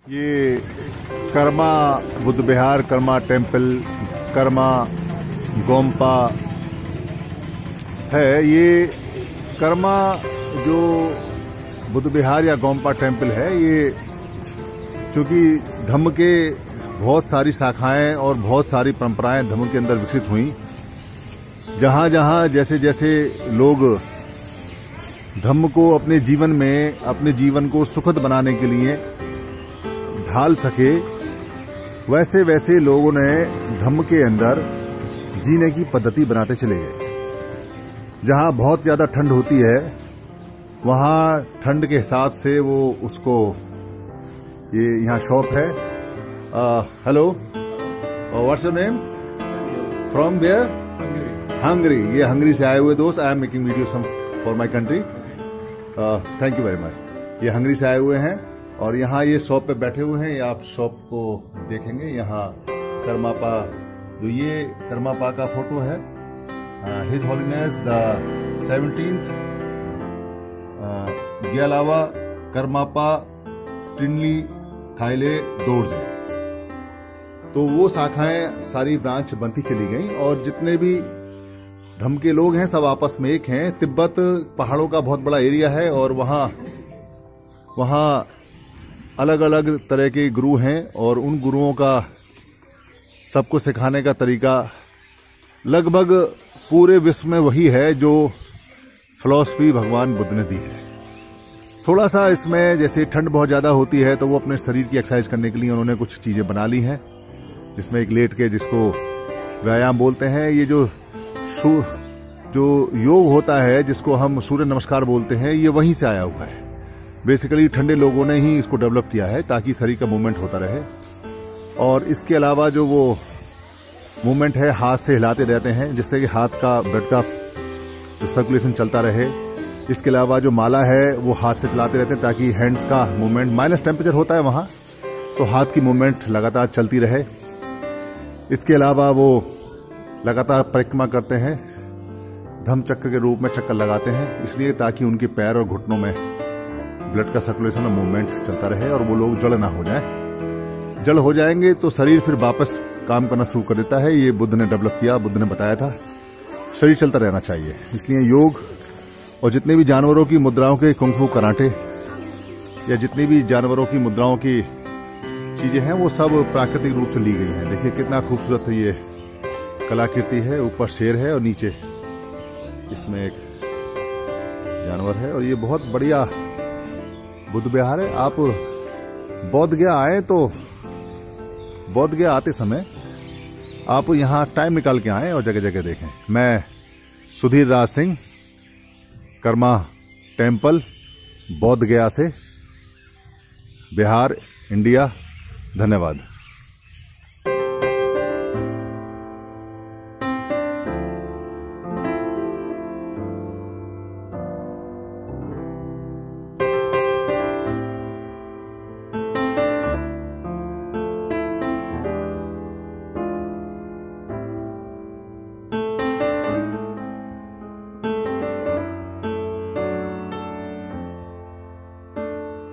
ये कर्मा बुद्ध विहार, कर्मा टेम्पल, कर्मा गोम्पा है। ये कर्मा जो बुद्ध विहार या गोम्पा टेम्पल है, ये क्योंकि धम्म के बहुत सारी शाखाएं और बहुत सारी परंपराएं धम्म के अंदर विकसित हुई। जहां जहां जैसे जैसे लोग धम्म को अपने जीवन में, अपने जीवन को सुखद बनाने के लिए ढाल सके, वैसे वैसे लोगों ने धम्म के अंदर जीने की पद्धति बनाते चले गए। जहां बहुत ज्यादा ठंड होती है, वहां ठंड के हिसाब से वो उसको, ये यहाँ शॉप है। Hello, what's your name? From where? Hungary. ये हंगरी से आए हुए दोस्त। I am making video some for my country. Thank you very much. ये हंगरी से आए हुए हैं और यहाँ ये शॉप पे बैठे हुए हैं। ये आप शॉप को देखेंगे, यहाँ कर्मापा, जो ये कर्मापा का फोटो है, his holiness the 17th Gyalwa Karmapa Trinley Thaye Dorje. तो वो शाखाएं सारी ब्रांच बनती चली गई और जितने भी धम्म के लोग हैं सब आपस में एक हैं। तिब्बत पहाड़ों का बहुत बड़ा एरिया है और वहाँ अलग अलग तरह के गुरु हैं और उन गुरुओं का सबको सिखाने का तरीका लगभग पूरे विश्व में वही है जो फिलॉसफी भगवान बुद्ध ने दी है। थोड़ा सा इसमें जैसे ठंड बहुत ज्यादा होती है तो वो अपने शरीर की एक्सरसाइज करने के लिए उन्होंने कुछ चीजें बना ली हैं, जिसमें एक लेट के, जिसको व्यायाम बोलते हैं। ये जो योग होता है, जिसको हम सूर्य नमस्कार बोलते हैं, ये वहीं से आया हुआ है। बेसिकली ठंडे लोगों ने ही इसको डेवलप किया है ताकि शरीर का मूवमेंट होता रहे। और इसके अलावा जो वो मूवमेंट है, हाथ से हिलाते रहते हैं जिससे कि हाथ का ब्लड का सर्कुलेशन चलता रहे। इसके अलावा जो माला है वो हाथ से चलाते रहते हैं ताकि हैंड्स का मूवमेंट, माइनस टेम्परेचर होता है वहां, तो हाथ की मूवमेंट लगातार चलती रहे। इसके अलावा वो लगातार परिक्रमा करते हैं, धम्म चक्र के रूप में चक्कर लगाते हैं, इसलिए ताकि उनके पैर और घुटनों में ब्लड का सर्कुलेशन और मूवमेंट चलता रहे और वो लोग जड़ ना हो जाए। जड़ हो जाएंगे तो शरीर फिर वापस काम करना शुरू कर देता है। ये बुद्ध ने डेवलप किया, बुद्ध ने बताया था शरीर चलता रहना चाहिए। इसलिए योग और जितने भी जानवरों की मुद्राओं के कुंग-फू कराटे या जितनी भी जानवरों की मुद्राओं की चीजें हैं वो सब प्राकृतिक रूप से ली गई हैं। देखिए कितना खूबसूरत ये कलाकृति है। ऊपर शेर है और नीचे इसमें एक जानवर है और ये बहुत बढ़िया बुद्ध विहार है। आप बोध गया आए तो बोध गया आते समय आप यहाँ टाइम निकाल के आए और जगह जगह देखें। मैं सुधीर राज सिंह, कर्मा टेम्पल, बोध गया से, बिहार, इंडिया। धन्यवाद।